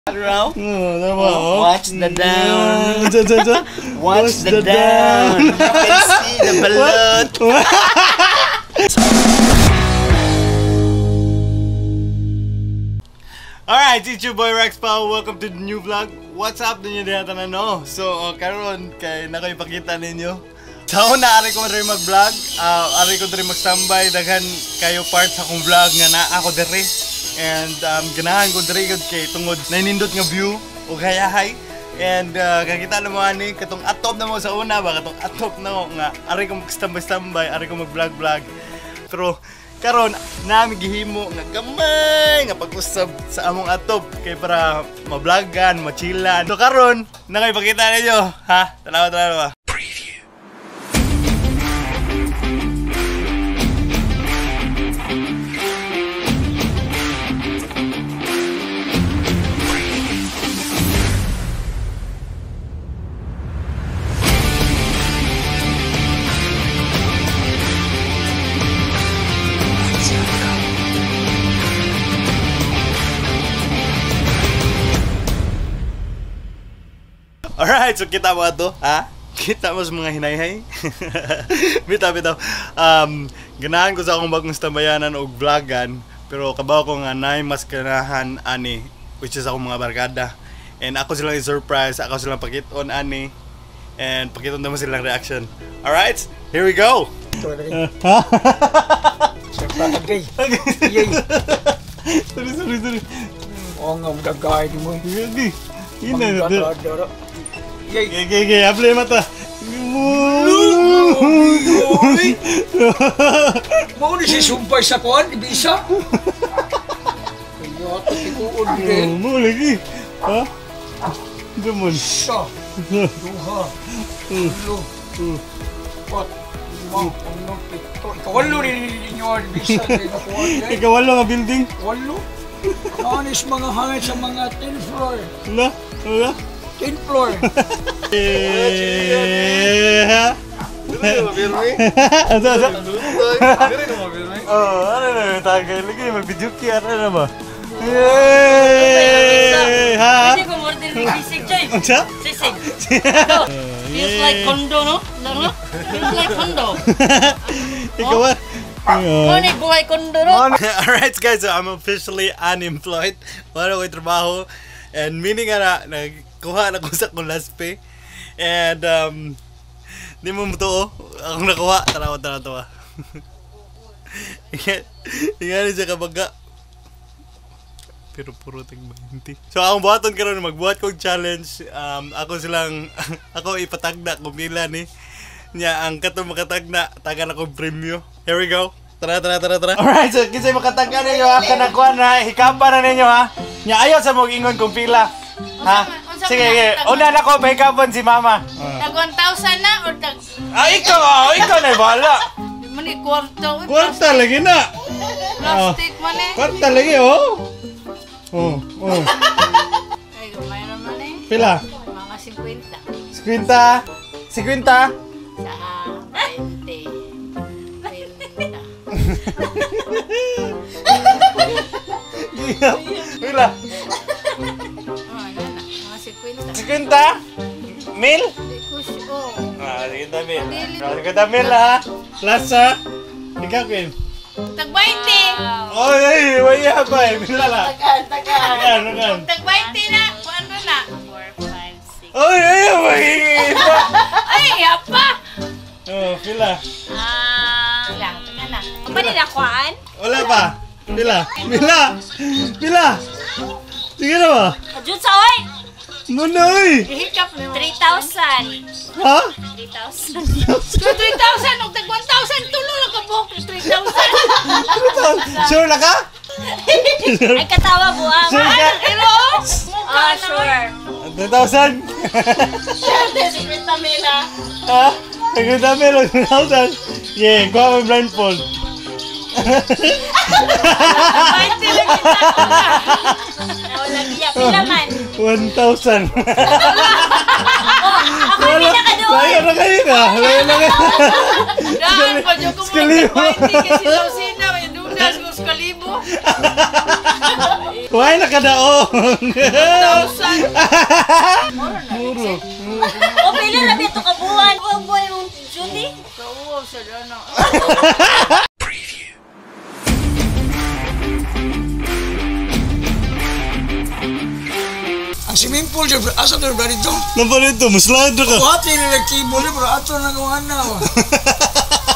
Watch the down. Watch the down. You can see the balloon. Alright, it's your boy Rex Pao. Welcome to the new vlog. What's up ninyo diha tanan no? So, karon kay nako ipakita ninyo. Sa una ari ko rin mag-vlog. Ari ko rin mag-standby daghan kayo parts sa akong vlog nga naa ako diri. And ganahan ko diri gud kay tungod nainindot nga view ug hayahay. And kakita na mo ani katong atop na mo sa una ba katong atop na mo nga ari ko mag-standby, ari ko mag-vlog. Pero karon nami gihimo nga gamay nga pag-usab sa among atop kay para ma-vlogan, ma-chillan. So karon nakay-pakita ninyo, ha? Tanawa. Preview. Alright, so kita mo ato, ha? Kita mo sa mga hinayhay. Bitaw. Ganahan ko sa akong bagong stambayanan o vlogan, pero kabaw ko nga nay mas ganahan ani, which is akong mga barkada. And ako silang i-surprise, ako silang pakit-on ani, and pakit-on naman silang reaction. Alright, here we go! Sorry. Oo nga, magagay mo. Ina na. Gege, aple mata. Mau ni si sumpay sa kuan, ibisa. Kaya tikuon din. Mo lagi. Ha? Gamon. Sa. Duha. Ulo. Pat. Ano pito. Kawalo ni ninyo ibisa din kuan. Ikawalo nga building. Walo. Anis mga hangin sa mga 10th floor. Wala? 10th floor. Ano na tagay lagi mag-video kaya ano ba? Pwede ko order ng sisig, Choy. Sisig. Feels like condo, no? Feels like condo. Ikaw ba? Money buhay kondo, no? Alright guys, so I'm officially unemployed. Wala ko yung trabaho. And meaning nga nagkuha na ko sa kong last pay. And di mo to akong nakuha. Tanawa. Ingani siya kabaga. Pero puro ting 20. So akong buhaton karon magbuhat kong challenge. Ako ipatagda kung pila ni. Nya ang katong makatagna tagan ako premyo. Here we go. Tara. Alright, so kisay makatagna ninyo ha. Kanakuan na hikapan na ninyo ha. Nya ayaw sa mong ingon kung pila. Ha? Sige. Una na ko mahikapan si mama. Tag 1,000 na or tag... Ikaw na bahala. Mani kwarto. Kwarta lagi na. Plastic man eh. Kwarta lagi oh. Ay, gamay naman eh. Pila? Mga 50. 50. Sa 20. Pila? Ano na, mga 50? Mil? Kusyo. 50 mil. 50 mil ha? Plus ha? Ikaw Queen? Tag 20. Ay, waya pa eh. Pila lang? Tagan. Tag 20 na. Ano na? 4, 5, 6. Ay, magiging pa. Ay, apa? Pila? Lang. Taga na. Ang ba ninakuan? Wala pa. Pila? Sige na ba? Ajun sa oy! Muna oy! Ihikap 3,000. Ha? 3,000. 3,000! Nung tag 1,000, tulo lang ka buhok. 3,000. Sure na ka? Ay, katawa buwang. Sure ka? Hello? Sure. 3,000? Siyempre, 50 mil ah. Ha? 50 mil o 3,000? Yeah, kuha mo blindfold. 20 lang kita ko na. Wala giya. Pila man? 1,000. Ako hindi nakadoon. Layo na kayo ka. Daan pa dyan kung mga 20 kasi daw sina. May dudas ko kalibo. Why nakadaong? 1,000. Muro. O, pila na dito kabuhan. O, buhay mong Judy? Kauwaw sa dana. Ang swimming pool dyan, bro. Asa doon, bro, dito? Nabalito, maslado ka. Buhati nila keyboard, bro. Ato na gawa na.